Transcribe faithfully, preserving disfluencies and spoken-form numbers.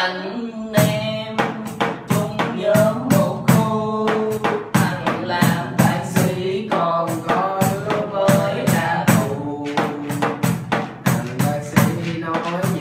anh em chung nhóm một khu. Thằng làm bác sĩ còn có lúc mới ra tù. Thằng bác sĩ nói